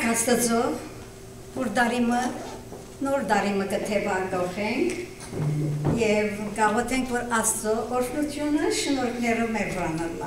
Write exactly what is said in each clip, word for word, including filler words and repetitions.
Շնորհք Աստծո, որ դարիմը, նոր դարիմը կթևակող ենք և գաղութենք, որ Աստծո օրհնությունը շնորհքներով մեր վրա լա։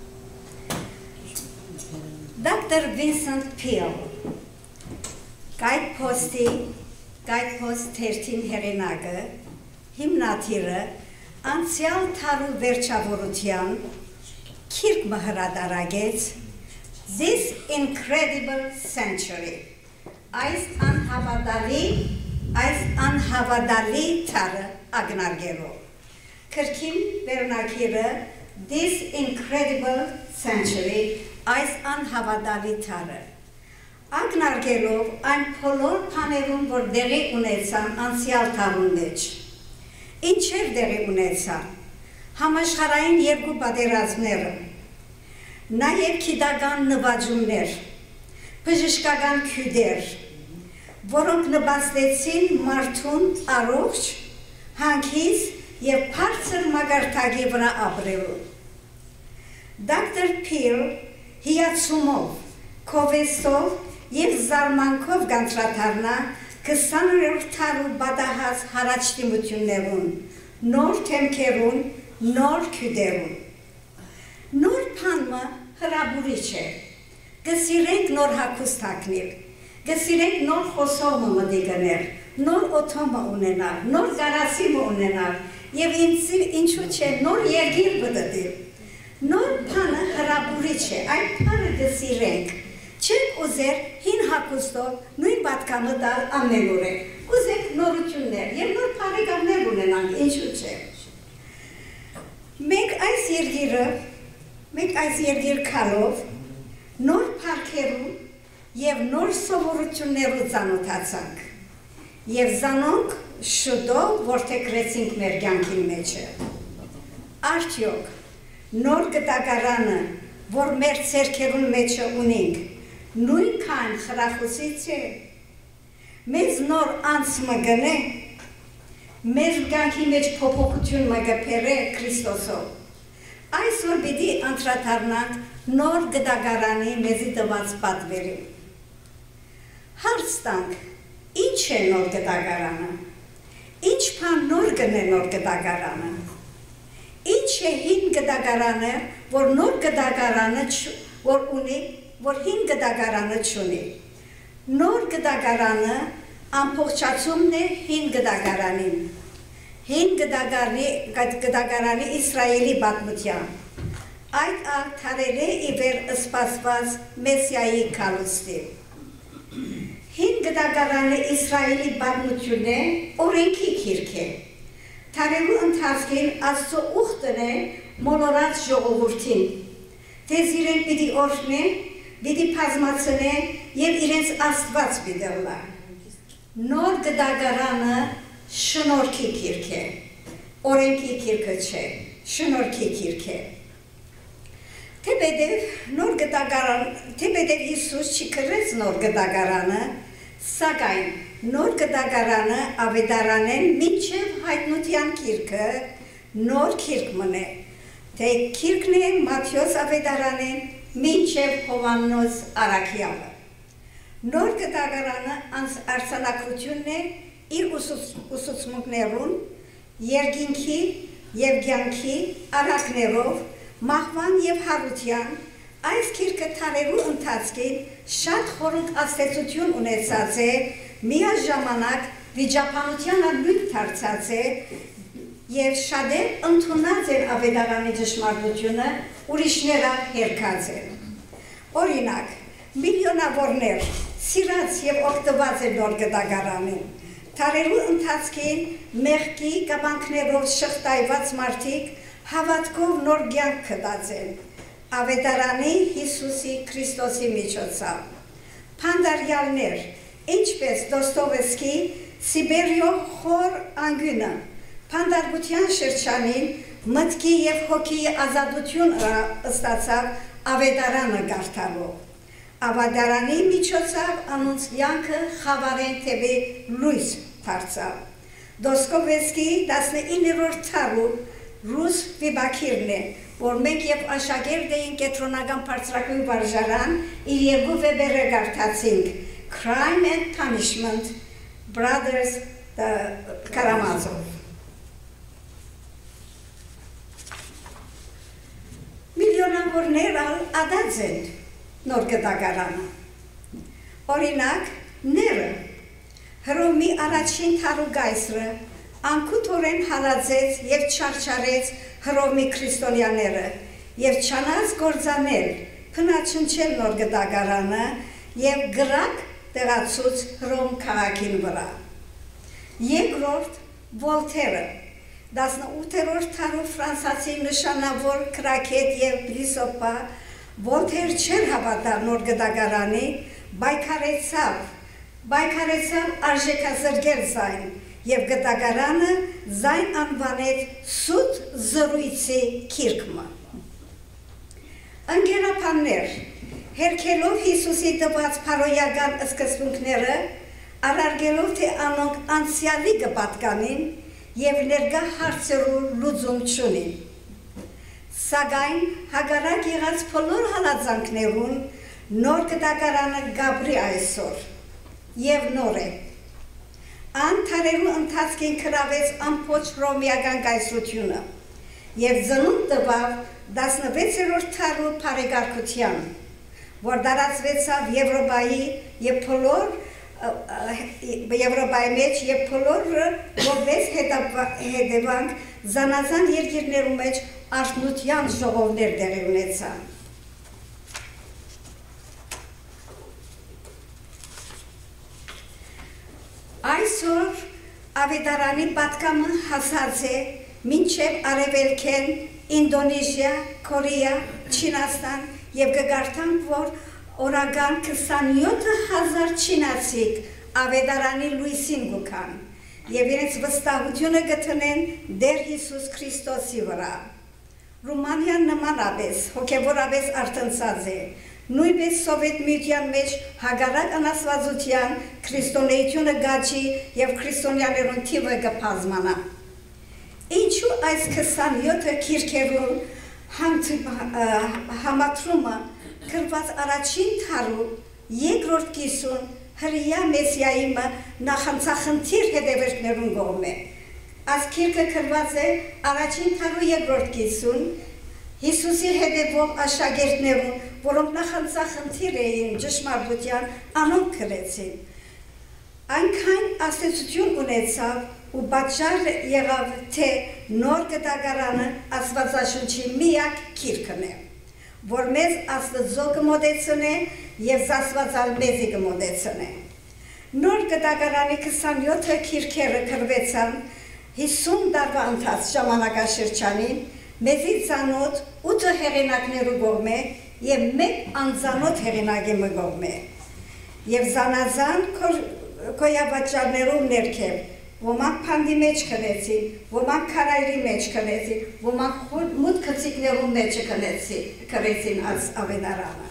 Doctor Vincent Peale, Guidepost-ի, Guidepost թերթին հեղինակը, հիմնադիրը, անցյալ թարու վերջավորության քիրք հրատարակեց This Incredible Century, այս անհավատալի, այս անհավատալի թարը ագնարգելով։ Քրքին վերնակիրը This Incredible Century, այս անհավատալի թարը։ Ագնարգելով այն բոլոր բաներում, որ դեղի ունեցան անցյալ թարուն մեջ։ Ինչեր դեղի ունեցան, համաշխարհային երկու պատերազմները, նաև գիտական նվաճումներ, բժշկական քույրեր, որոնք նպաստեցին մարդուն առողջ, հանգիստ և բարձր մակարդակի վրա ապրելու։ Doctor Peale հիացումով, քովեստով և զարմանքով կանտրադառնա քսաներորդ թարու պատահած հարաճտիմություններուն, նոր թեմքերուն, նոր քույրերուն։ Նոր բանը հրաբուրիչ է, կսիրենք նոր հագուստ հագնել, կսիրենք նոր խոսողը մտի գնել, նոր օթոմը ունենալ, նոր գարասիմը ունենալ և ինչու չէ նոր երգիր բդդել։ Նոր բանը հրաբուրիչ է, այդ բանը կսիրենք, չենք ուզեր հին հագուստով նույն պատկամը տալ ամենուր է, ուզենք նորություններ և նոր բարեկամներ ունենանք, ինչու չէ։ Մենք այս երգիրը Մենք այս երգիր քալով նոր փառքերու և նոր սովորություններու ծանոթացանք և զանոնք շուտով որդեգրեցինք մեր կյանքի մեջը։ Արդյոք նոր գտակարանը, որ մեր ձեռքերուն մեջը ունենք, նույնքան խրախուսիչ է, մեզ նոր անց մը գնե, մեր կյանքի մեջ փոփոխություն մը գբերե Քրիստոսով։ Այսօր պիտի անդրադառնանք նոր գտակարանի մեզի տված պատվերին։ Հարց տանք, ինչ է նոր գտակարանը, ինչ բան նոր գնե նոր գտակարանը, ինչ է հին գտակարանը, որ նոր գտակարանը որ ունի, որ հին գտակարանը չունի։ Նոր գտակարանը ամբողջացումն է հին գտակարանին։ Հին գտակարանի Իսրայելի պատմության, այդ աղթարել է իվեր սպասված մեսիայի կալուստի։ Հին գտակարանի Իսրայելի պատմությունն է օրենքի քիրք է։ Թարելու ընթացքին Աստծո ուխտն է մոլորած ժողովուրդին, դες իրենք պիտի օրհնեն, պիտի բազմացնեն և իրենց Աստված պիտի լա։ Նոր գտակարանը շնորհքի քիրք է, օրենքի քիրքը չէ, շնորհքի քիրք է։ Թեպետև նոր գտակարան, թեպետև Հիսուս չկրեց նոր գտակարանը, սակայն նոր գտակարանը ավետարանեն մինչև հայտնության քիրքը նոր քիրք մնե, թե քիրքն է Մատթեոս ավետարանեն մինչև Հովհաննես առաքյալը։ Նոր գտակարանը արձանագրությունն է իր ուսուցմունքներուն, երկինքի և կյանքի առակներով, մահվան և հարության, այս քիրքը թարելու ընթացքին շատ խորհուրդ աստեցություն ունեցած է, միաժամանակ վիճաբանության նույն դարձած է և շատեր ընդունած են ավետարանի ճշմարտությունը, ուրիշները հերքած են։ Օրինակ, միլիոնավորներ սիրած և օգտված են նոր գտակարանին։ Թարելու ընթացքին մեղքի կապանքներով շղթայված մարդիկ հավատքով նոր կյանք գտած են ավետարանի Հիսուսի Քրիստոսի միջոցով։ Փանդարյալներ, ինչպես Դոստոևսկի Սիբերիո խոր անգյունը, փանդարգության շրջանին մտքի և հոգիի ազատություն ստացավ ավետարանը կարդալով։ Ավետարանի միջոցով անոնց կյանքը խավարեն թեպի լույս դարձավ։ Դոստոևսկի տասնիններորդ թարու ռուս վիպակիրն է, որ մենք եւ աշակերտ էինք կենտրոնական բարձրակույն վարժարան, իր երկու վեբերը կարդացինք Crime and Punishment, Brothers Karamazov։ Միլիոնավորներ ադած են նոր գտագարանը։ Օրինակ, ները Հռոմի առաջին թարուգայսրը անկութորեն հալածեց և չարչարեց Հռոմի քրիստոնյաները և չանաց գործանել, փնաչնչել նոր գտագարանը և գրակ տեղացուց Հռոմ քաղաքին վրա։ Երկրորդ Վոլթերը, տասնութերորդ թարու ֆրանսացի նշանավոր գրագետ և փիլիսոփա, Վոլթեր չէր հավատալ նոր գտագարանի, պայքարեցավ Պայքարեցավ արժեքազրկել զայն և գտագարանը զայն անվանեց սուտ զրույցի քիրքմը։ Ընկերապաններ, հերքելով Հիսուսի տված փարոյական սկզբունքները, առարգելով թե անոնք անցյալի կպատկանին և ներկա հարցերու լուծում չունին։ Սակայն հակառակ եղած բոլոր հալածանքներուն նոր գտագարանը գաբրի այսօր և նոր է։ Ան թարերու ընթացքին կրավեց ամբողջ հռոմեական կայսրությունը և ծնունդ տվավ տասնվեցերորդ թարու բարեկարգության, որ տարածվեցավ Եվրոպայի և բոլոր Եվրոպայի մեջ և բոլորը որպես հետևանք զանազան երկիրներու մեջ արթնության ժողովներ տեղի ունեցան։ Այսօր ավետարանի պատկամը հասած է մինչև Արևելքեն, Ինդոնեզիա, Կորեա, Չինաստան և կգարտանք, որ օրական քսանյոթ հազար չինացիք ավետարանի լույսին գուքան և իրենց վստահությունը գտնեն Տեր Հիսուս Քրիստոսի վրա։ Ռումանիան նմանապես հոգևորապես արթնցած է, նույնպես Սովետ միության մեջ հակառակ անաստվածության քրիստոնեությունը գաչի և քրիստոնյաներուն թիվը կբազմանա։ Ինչու այս քսանյոթ քիրքերուն համատրումը գրված առաջին թարու երկրորդ կիսուն հրեա Մեսիայի նախանցախնդիր հետևորդներուն կողմ է։ Այս քիրքը գրված է առաջին թարու երկրորդ կիսուն Հիսուսի հետևող աշակերտներուն, որոնք նախանցախնդիր էին ճշմարտության, անոնք գրեցին։ Այնքան աստեցություն ունեցավ ու պատճառ եղավ, թե նոր գտագարանը Աստվածաշնչի միակ քիրքն է, որ մեզ Աստծո կմոտեցնե և Աստվածալ մեզի կմոտեցնե։ Նոր գտագարանի քսանյոթ քիրքերը գրվեցան հիսուն տարվա ընթաց ժամանակաշրջանին մեզի ծանոթ ութ հեղինակներու կողմ է և մեկ անծանոթ հեղինակի կողմ է և զանազան գոյավաճառներով ներքև, ոմանք փանդի մեջ քնեցին, ոմանք քարայրի մեջ քնեցին, ոմանք մութ գծիկներու մեջ քնեցին այս ավետարանը։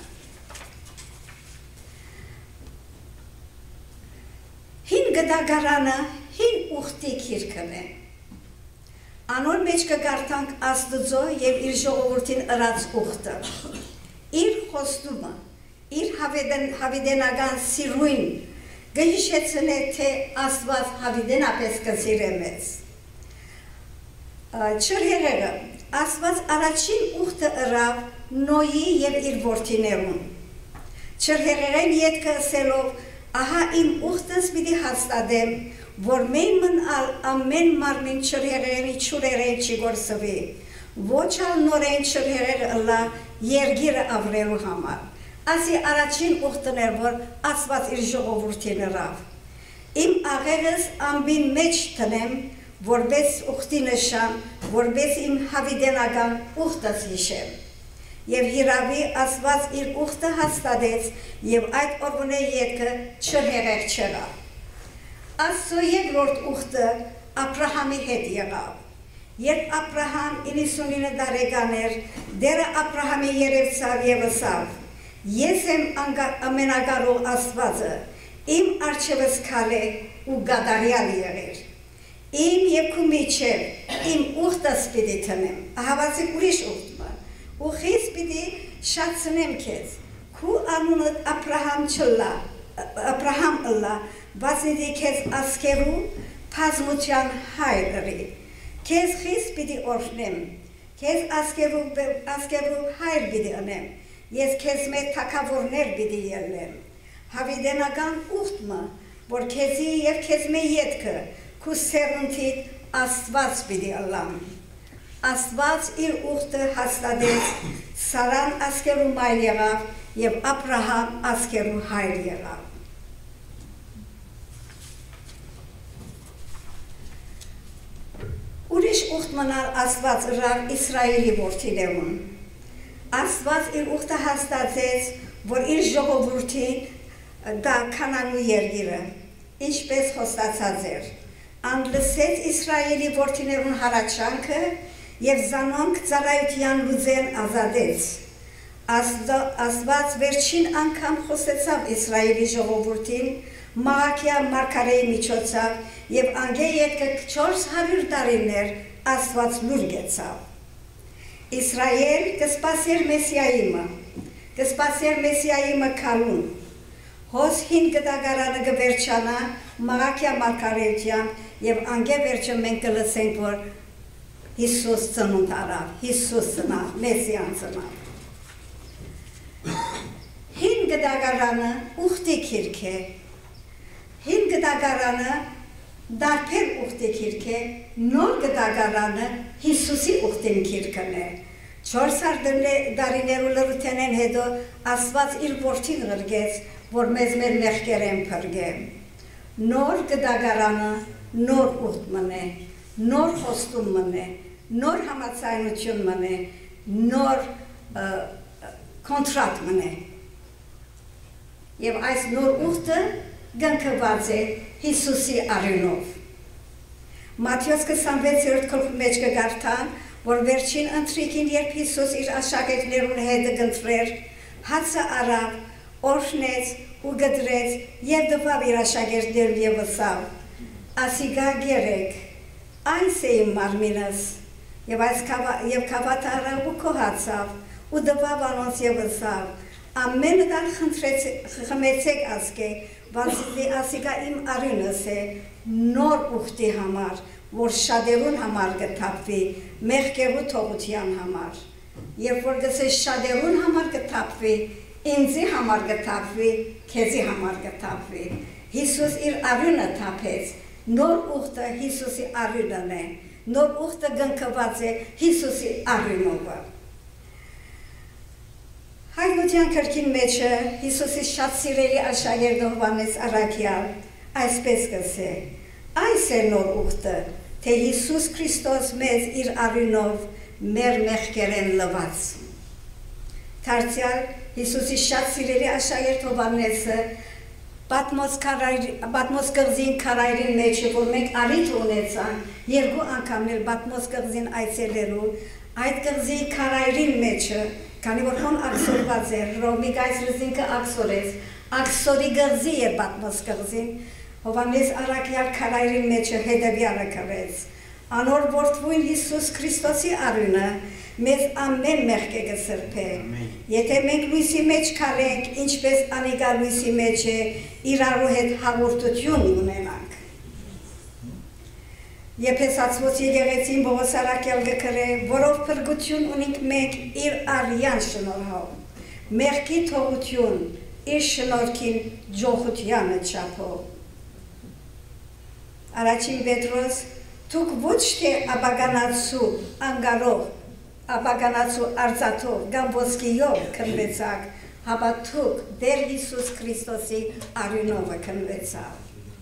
Հին գտագարանը հին ուխտի քիրքն է։ Անոր մեջ կգարտանք Աստծո և իր ժողովրդին ըրած ուխտը, իր խոստումը, իր հավիտենական սիրույն կհիշեցնե, թե Աստված հավիտենապես կսիրե մեզ։ Չրհեղեղը Աստված առաջին ուխտը ըրավ Նոյի և իր որդիներուն։ Չրհեղեղեն ետքը ասելով, ահա իմ ուխտս պիտի հաստատեմ, որ մեն մնալ ամեն մարմին չրհեղեղի չուրերեն չի գործվի, ոչ ալ նորեն չրհեղեղը ըլա երգիրը ավրելու համար։ Ասի առաջին ուխտն էր, որ Աստված իր ժողովրդին ըրավ։ Իմ աղեղս ամբին մեջ տնեմ, որպես ուխտի նշան, որպես իմ հավիտենական ուխտս հիշեմ։ Եվ հիրավի Աստված իր ուխտը հաստատեց և այդ օրվնե ետքը չրհեղեղ չեղավ։ Աստծո երկրորդ ուխտը Աբրահամի հետ եղավ։ Երբ Աբրահամ իննսունինը տարեկան էր, Տերը Աբրահամի երևցավ և ասավ. Ես եմ ամենակարող Աստվածը, իմ առջևս քալե ու գադարյալ եղեր։ Իմ և քու միջև իմ ուխտս պիտի տնեմ։ Ահավասիկ ուրիշ ուխտը։ ու խիստ պիտի շատցնեմ քեզ, քու անունդ Աբրահամ չլա, Աբրահամ ըլլա, բացնիդի քեզ ասկերու բազմության հայրը, քեզ խիստ պիտի օրհնեմ, քեզ ասկերու ասկերու հայր պիտի անեմ, ես քեզ մեծ թագավորներ պիտի ելնեմ, հավիտենական ուխտը, որ քեզի եւ քեզ մե յետքը, քու սերունթիդ Աստված պիտի ըլլամ, Աստված իր ուխտը հաստատեց, Սարան ասկերու մայր եղավ եւ Աբրահամ ասկերու հայր եղավ։ Ուրիշ ուխտ մնալ Աստված ըրավ Իսրայելի որդիներուն։ Աստված իր ուխտը հաստատեց, որ իր ժողովրդին դա Քանանու երկիրը, ինչպես խոստացած էր, անդլսեց Իսրայելի որդիներուն հառաչանքը եւ զանոնք ծառայության լուծեն ազատեց։ Աստված վերջին անգամ խոսեցավ Իսրայելի ժողովրդին Մաղաքիա մարգարեի միջոցով եւ անգե ետքը չորս հարյուր տարիներ Աստված լուր գեցավ։ Իսրայել կսպասեր Մեսիայիմը, կսպասեր Մեսիայիմը քալուն։ Հոս հին գդագարանը կվերջանա Մաղաքիա մարգարեության եւ անգե վերջը մենք կլսենք, որ Հիսուս ծնունդ արավ, Հիսուս ծնավ, Մեսիան ծնավ։ Հին գդագարանը ուխտի քիրք է, հին գդագարանը դարբեր ուխտի քիրք է, նոր գդագարանը Հիսուսի ուխտին քիրքն է։ Չորս դարիներու լրութենեն հետո Աստված իր որդին ղրգեց, որ մեզ մեր մեղքերեն փրկե։ Նոր գդագարանը նոր ուխտ մնե, նոր խոստում մնե, նոր համաձայնություն մնե, նոր կոնտրակտ մնե։ Եվ այս նոր ուխտը գնքված է Հիսուսի արյունով։ Մատթեոս քսանվեցերորդ գլխի մեջ կգարտան, որ վերջին ընթրիքին, երբ Հիսուս իր աշակերտներուն հետ կընտրեր, հացը արավ, օրհնեց ու գդրեց եւ դվավ իր աշակերտներուն եւ ասավ. «Ասիգա գերեք, այս է իմ մարմինս», եւ այս եւ քավաթը արավ ու կոհացավ ու դվավ անոնց եւ ասավ. «Ամեն դար խմեցեք ասկե, բացի ասիգա իմ արյունս է, նոր ուխտի համար, որ շատերուն համար կթափվի, մեղքերու թողության համար։ Երբ որ գսե շատերուն համար կթափվի, ինձի համար կթափվի, քեզի համար կթափվի։ Հիսուս իր արյունը թափեց, նոր ուխտը Հիսուսի արյունն է, նոր ուխտը գնքված է Հիսուսի արյունով։ Հայտնության կրկին մեջը Հիսուսի շատ սիրելի աշակերտ Հովհաննես Առաքյալ այսպես կսե. այս է նոր ուխտը, թե Հիսուս Քրիստոս մեզ իր արյունով մեր մեղքերեն լվաց։ Դարձյալ Հիսուսի շատ սիրելի աշակերտ Հովհաննեսը Պատմոս կղզին քարայրին մեջ, որ մենք առիթ ունեցանք երկու անգամներ Պատմոս կղզին այցելելու, այդ կղզի քարայրին մեջը, քանի որ հոն աքսորված էր, Ռոմիկ այս ռզինքը աքսորեց, աքսորի կղզի է Պատմոս կղզին, Հովհաննես Առաքյալ քարայրին մեջը հետևյալը կրեց. Անոր որդվույն Հիսուս Քրիստոսի արյունը մեզ ամեն մեղք է կսրբե։ Եթե մենք լույսի մեջ քարենք, ինչպես անիկա լույսի մեջ է, իրարու հետ հաղորդություն ունենանք։ Եփեսացված եկեղեցին Պողոս Առաքյալ կգրե, որով փրկություն ունենք մենք իր արյան շնորհով, մեղքի թողություն իր շնորհքին ջոխությանը չափով։ Առաջին Պետրոս Դուք ոչ թե աբագանացու անգարով, աբագանացու արծաթով, կամ ոսկիով քնվեցաք, հապա դուք դեր Հիսուս Քրիստոսի արյունով քնվեցաք։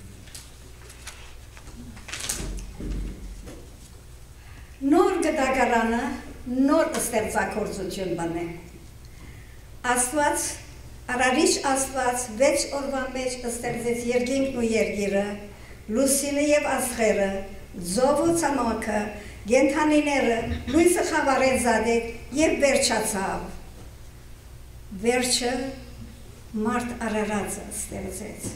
Նոր գդագարանը նոր ստեղծագործություն բնե։ Աստված, Արարիչ Աստված վեց օրվա մեջ ստեղծեց երկինքն ու երկիրը, լուսինը եւ աստղերը, Ձովը ցամաքը, գենթանիները, լույսը խավարեց զադեք և վերջացավ։ Վերջը մարդ արարածը ստեղծեց։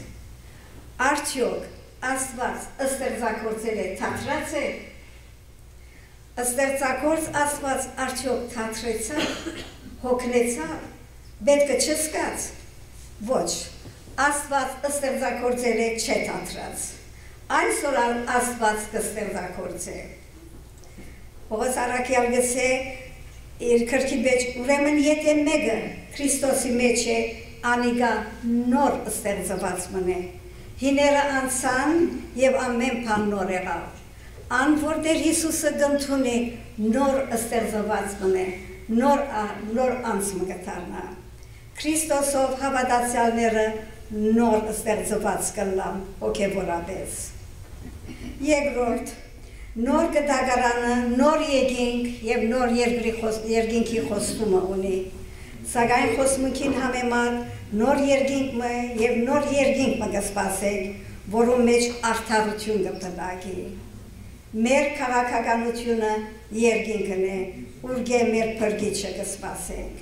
Արդյոք Աստված ստեղծագործել է թատրած է։ Ստեղծագործ Աստված արդյոք թատրեցավ, հոգնեցավ, պետք է չսկաց, ոչ, Աստված ստեղծագործել է չէ թատրած, այսօր Աստված կստեղծագործե։ Պողոս առաքյալ գսե իր քրքի մեջ, ուրեմն եթե մեկը Քրիստոսի մեջ է, անիգա նոր ստեղծված մնե, հիները անցան և ամեն բան նոր եղավ, ան որ Տեր Հիսուսը գնդունի նոր ստեղծված մնե, նոր անց մգտարնա, Քրիստոսով հավատացյալները նոր ստեղծված կլան հոգևորապես։ Երկրորդ, նոր գդագարանը, նոր երկինք և նոր երկինքի խոստումը ունի, սակայն խոսմունքին համեմատ նոր երկինքը և նոր երկինքը կսպասեք, որում մեջ արդարություն կպտակի։ Մեր քաղաքականությունը երկինքն է, ուրգե մեր փրկիչը կսպասենք։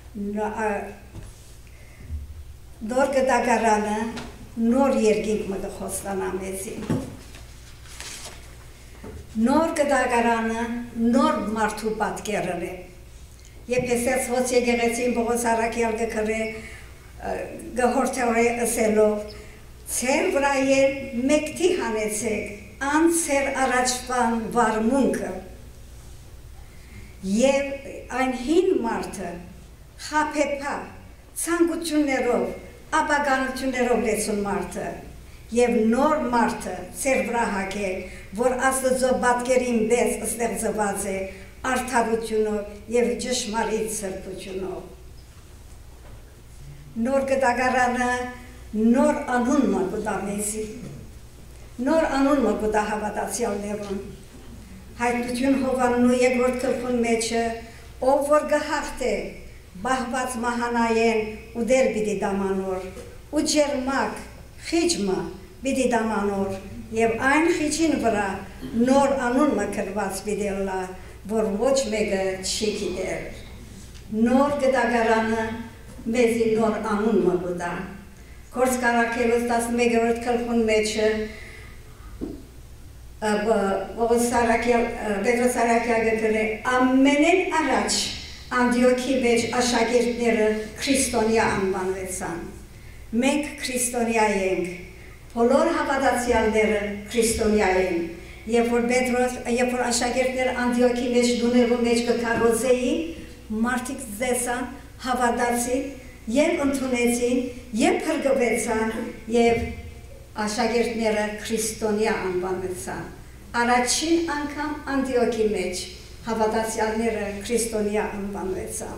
Նոր գդագարանը նոր երկինքը կխոստանա մեզի։ Նոր գդագարանը նոր մարդու պատկերն է։ Եփեսոց ոց եկեղեցին Պողոս առաքյալ գկրե գհորթորե ըսելով ցեր վրա ել մեկտի հանեցեք ան ցեր առաջվան վարմունքը եւ այն հին մարդը խափեփա ցանկություններով ապագանություններով լեցուն մարդը եւ նոր մարդը ցեր վրա հագեք որ Աստծո պատկերին պես ստեղծված է արդարությունով և ճշմարիտ սրբությունով։ Նոր գդագարանը նոր անուն մակուտա մեզի, նոր անուն մակուտա հավատացյալներուն, հայտնություն Հովաննու երկրորդ գլխուն մեջը, ով որ գհաղթե բահված մահանայեն ու դեր պիտի դամանոր, ու ջերմակ խիջմը պիտի դամանոր, և այն խիջին վրա նոր անուն մկրված պիտի լա, որ ոչ մեկը չի գիտեր։ Նոր գդագարանը մեզի նոր անուն մգուտա։ Գործ կարակելուց տասնմեկերորդ գլխուն մեջը Պետրոս առաքյալը գրե ամենեն առաջ Անդիոքի մեջ աշակերտները քրիստոնյա անվանվեցան։ Մենք քրիստոնյա ենք, բոլոր հավատացյալները քրիստոնյա են։ Երբ որ Պետրոս, երբ որ աշակերտները Անդիոքի մեջ դուներու մեջ կքարոզեին, մարդիկ զեսան, հավատացին, և ընդունեցին, և փրկվեցան, և աշակերտները քրիստոնյա անվանվեցան։ Առաջին անգամ Անդիոքի մեջ հավատացյալները քրիստոնյա անվանվեցան։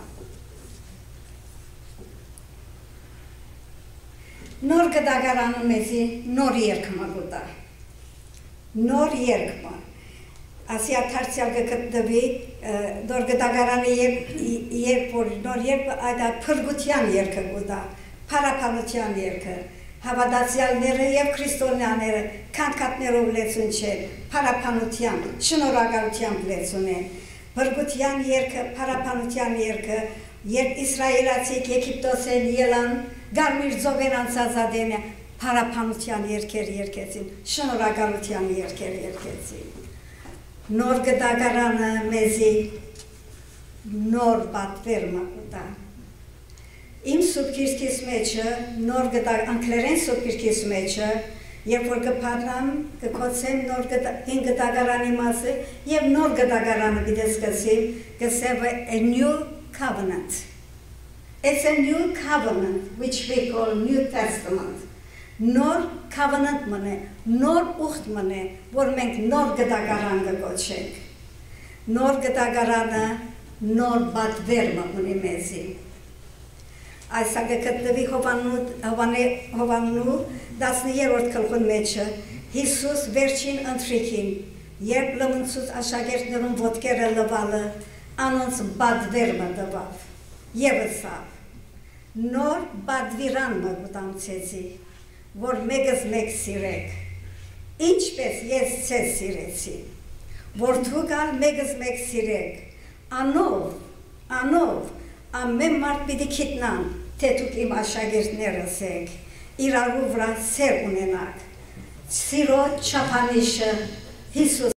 Նոր գդագարանը մեզի նոր երգ մագուտա։ Նոր երկմը, ասի աթարցյալ գկտվի, նոր գդագարանի երկ, որ նոր երկը այդ փրգության երկը գուտա, պարապանության երկը, հավատացյալները և քրիստոնյաները կանկատներով լեցուն չեն, պարապանության, շնորհակալության լեցուն են, փրգության երկը, պարապանության երկը, երբ իսրայելացիք Եգիպտոսեն ելան, գարմիր ծովեր անցածադեն է, Հարապանության երկեր երկեցին, շնորհակալության երկեր երկեցին։ Նոր գդագարանը մեզի նոր պատվեր մակուտա։ Իմ սուբկիրքիս մեջը, նոր անգլերեն սուբկիրքիս մեջը, երբ որ կպարնամ, կկոցեմ հին գդագարանի մասը և նոր գդագարանը բիդես կսիմ, կսև a new covenant. It's a new covenant, which we call New Testament. Նոր covenant մնե, նոր ուխտ մնե, որ մենք նոր գդագարան կգոչենք։ Նոր գդագարանը նոր պատվեր մնի մեզի։ Այս ագկտվի Հովաննու տասներորդ գլխուն մեջը Հիսուս վերջին ընթրիքին, երբ լմնցուց աշակերտներուն ոտքերը լվալը, անոնց պատվեր մտվավ, և ըսավ, նոր պատվիրան մգուտամցեցի, որ մեկս մեկ սիրեք, ինչպես ես ձեզ սիրեցի, որ դուք ալ մեկս մեկ սիրեք, անով, անով, ամեն մարդ պիտի գիտնան, թե դուք իմ աշակերտներս եք, իրարու վրա սեր ունենաք, սիրո չափանիշը Հիսուս